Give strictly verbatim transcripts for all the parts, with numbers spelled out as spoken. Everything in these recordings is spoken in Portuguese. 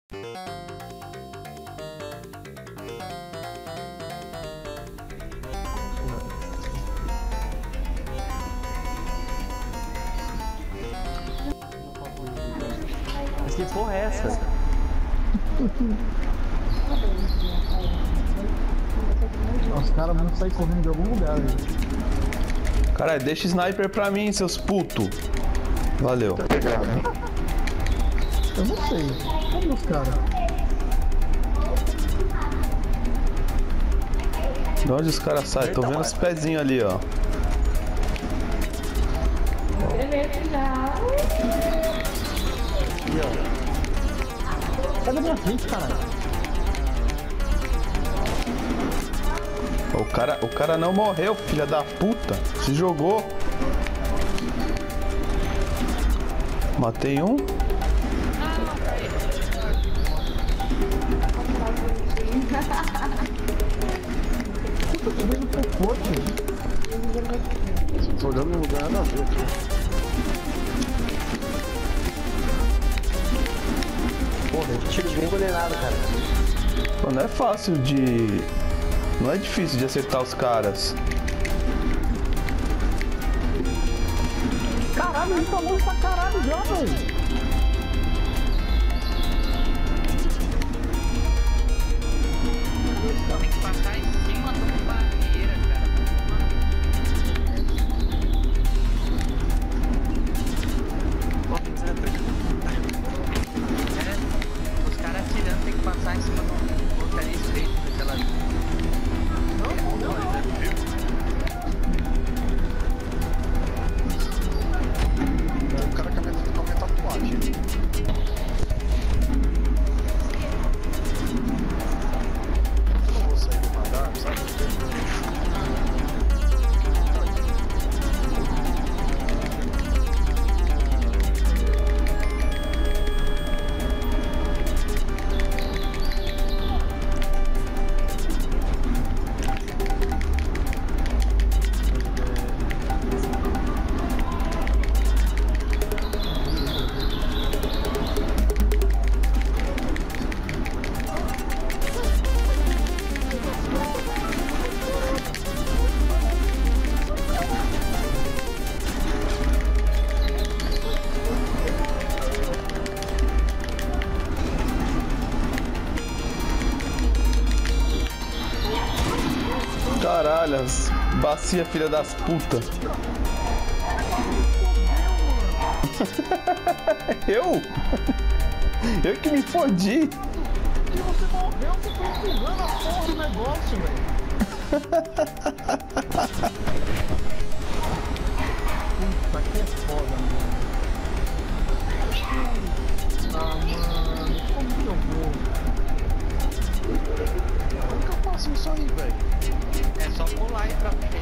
Mas que porra é essa? Os caras vão sair correndo de algum lugar, velho. Caralho, deixa sniper pra mim, seus putos. Valeu. Eu não sei. Cadê os caras? De onde os caras saem? Tô vendo os pezinhos ali, ó. Sai da minha frente, caralho. O cara, o cara não morreu, filha da puta. Se jogou. Matei um. Puta, tô vendo tão forte. Tô olhando no lugar nada a ver aqui. Porra, tiro bem coordenado, cara. Pô, não é fácil de... Não é difícil de acertar os caras. Caralho, ele tá longe pra caralho já, velho. Tem que passar em cima de uma barreira, cara. É, os caras atirando tem que passar em cima de uma porcaria estreita daquela. Não, não, não. O cara que aumenta a tatuagem. Eu não vou sair do radar, sabe? Caralho, as bacia, filha das putas. Eu? Eu que me fodi. Que você morreu, você foi empurrando a porra do negócio, velho. Puta, que é foda, mano. Ah, mano, como que eu vou? Como que eu faço isso aí, velho? É só pular aí pra frente.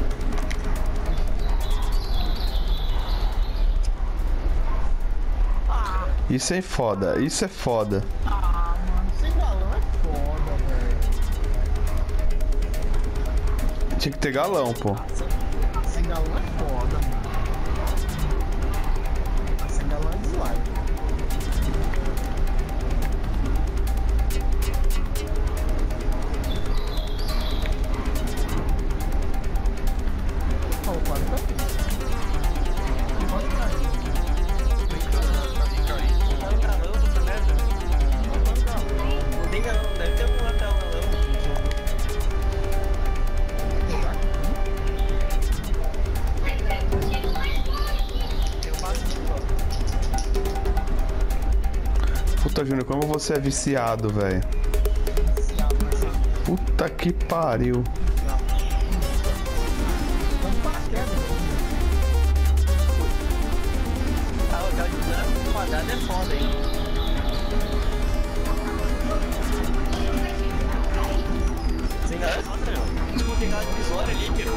Isso é foda, isso é foda. Ah, mano, sem galão é foda, velho. Tinha que ter galão, pô. Sem galão é foda, mano. Sem galão é dislike. Oh, quase tá aqui. Pode cair. Não tem galão, deve ter algum hotel galão. Puta, Júnior, como você é viciado, velho. Puta que pariu. Ah, o hotel de branco quadrado é foda, hein? Sem galão é foda, meu. Tipo, tem aquela divisória ali, que